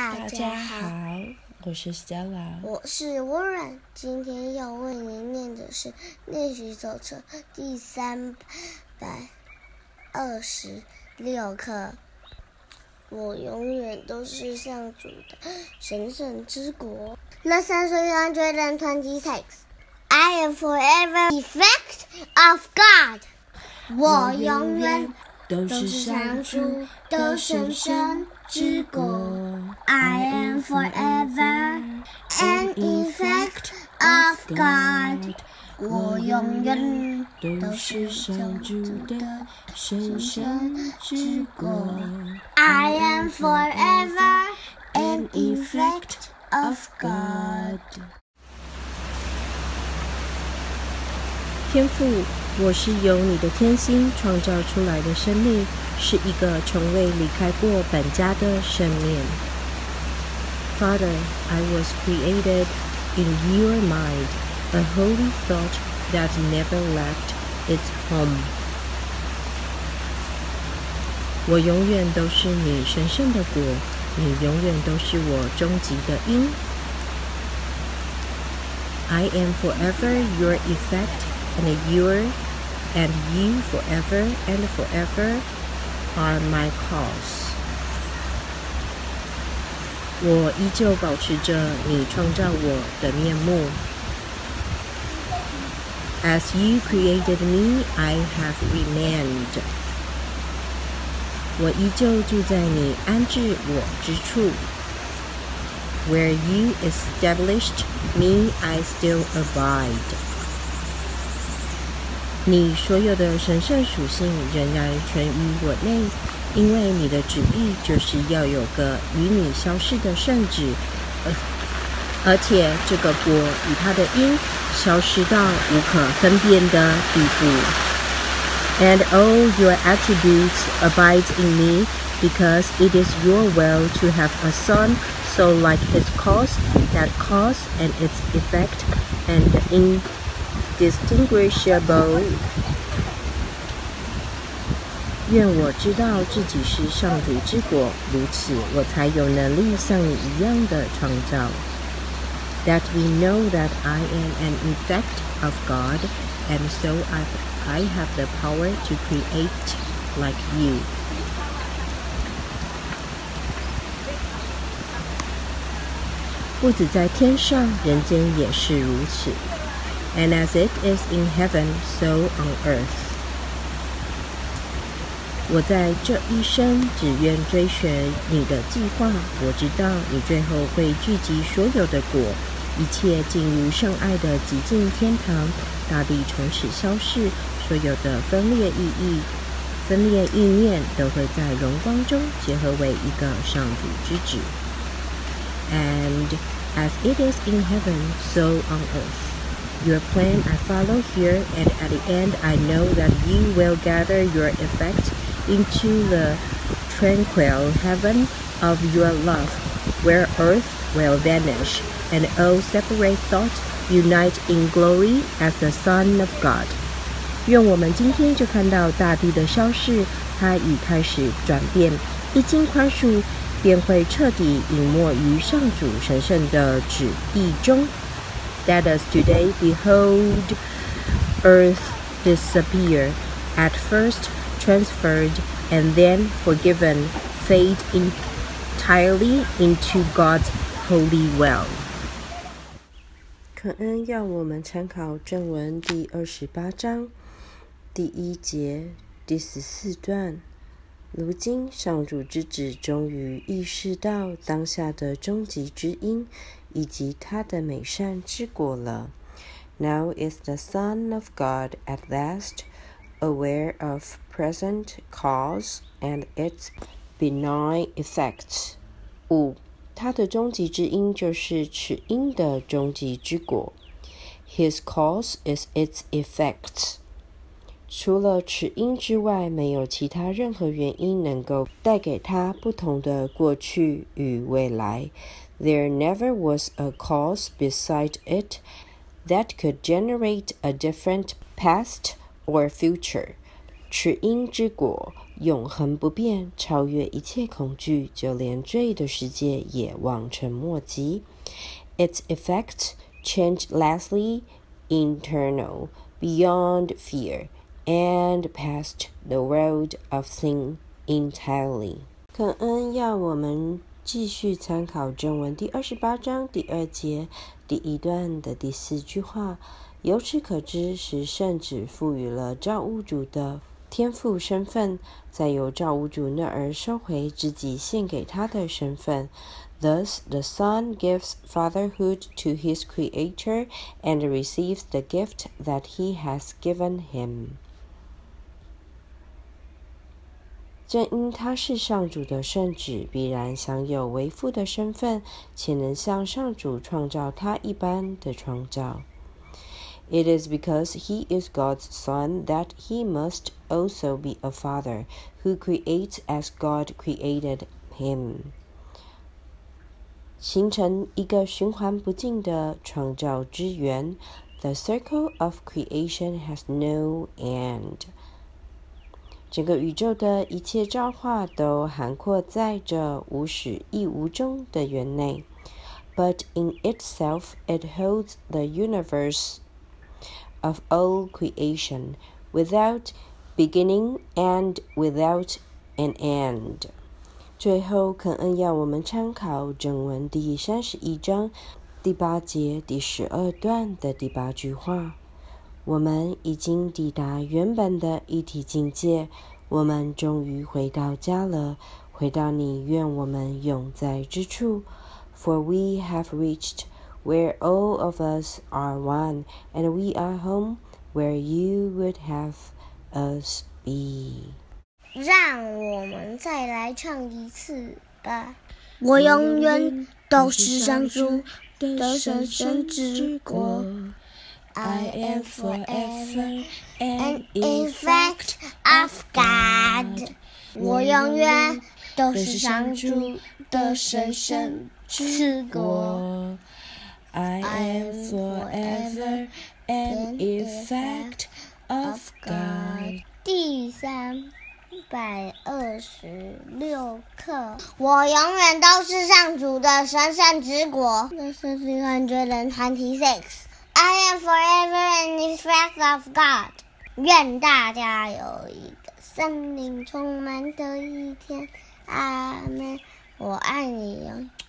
大家好， 我是 Stella， 我是Warren。今天要为您念的是练习手册第326课。我永远都是上主的神圣之国。Lesson 326. I am forever effect of God. 我永远都是上主的神圣之国。I am forever an effect of God. 我永远都是上主的神圣之国。I am forever an effect of God. 天父，我是由你的天心创造出来的生命，是一个从未离开过本家的生命。Father, I was created in your mind, a holy thought that never left its home. 我永远都是你神圣的果，你永远都是我终极的因。I am forever your effect, and you forever and forever are my cause. 我依旧保持着你创造我的面目。As you created me, I have remained. 我依旧住在你安置我之处。Where you established me, I still abide. 你所有的神圣属性仍然存于我内，因为你的旨意就是要有个与你消失的圣旨，而且这个果与它的因消失到无可分辨的地步。And all your attributes abide in me, because it is your will to have a son so like his cause, that cause and its effect, and indistinguishable. 愿我知道自己是上主之果，如此我才有能力像你一样的创造。That we know that I am an effect of God, and so I have the power to create like you. 不止在天上，人间也是如此。And as it is in heaven, so on earth. 我在这一生只愿追寻你的计划。我知道你最后会聚集所有的果，一切进入圣爱的极尽天堂，大地从此消逝，所有的分裂意念都会在荣光中结合为一个上主之子。And as it is in heaven, so on earth. Your plan I follow here, and at the end I know that you will gather your effect into the tranquil heaven of your love, where earth will vanish, and all separate thoughts unite in glory as the Son of God. 愿我们今天就看到大地的消逝，它已开始转变，一经宽恕，便会彻底隐没于上主神圣的旨意中。Let us today behold earth disappear, at first transferred and then forgiven, fade entirely into God's holy will. 肯恩要我们参考正文第28章第1节第14段。如今上主之子终于意识到当下的终极之因以及他的美善之果了。Now is the Son of God at last aware of present cause and its benign effects. 5. 他的终极之因就是此因的终极之果。His cause is its effects. 除了此因之外，没有其他任何原因能够带给他不同的过去与未来。There never was a cause beside it that could generate a different past or future. 此因之果永恒不变，超越一切恐惧，就连罪的世界也望尘莫及。Its effects changelessly internal, beyond fear, and past the world of sin entirely. 肯恩要我们继续参考正文第28章第2节第1段的第4句话。由此可知，是圣子赋予了造物主的天父身份，再由造物主那儿收回自己献给他的身份。Thus, the Son gives fatherhood to his Creator and receives the gift that he has given him. 正因他是上主的圣子，必然享有为父的身份，且能像上主创造他一般的创造。It is because he is God's son that he must also be a father, who creates as God created him. 形成一个循环不尽的创造之源。The circle of creation has no end. 整个宇宙的一切造化都涵括在这无始亦无终的源内。But in itself it holds the universe of all creation, without beginning and without an end. 最后，肯恩要我们参考正文第31章第8节第12段的第8句话。我们已经抵达原本的一体境界，我们终于回到家了，回到你愿我们永在之处。For we have reached where all of us are one, and we are home where you would have us be. 让我们再来唱一次吧。我永远都是上主的神圣之国。I am forever an effect of God. 我永远都是上主的神圣之国。 I am forever an effect of God. 第326课，我永远都是上主的神圣之国。This is 326. I am forever an effect of God. 愿大家有一个森林充满的一天。阿门。我爱你哟。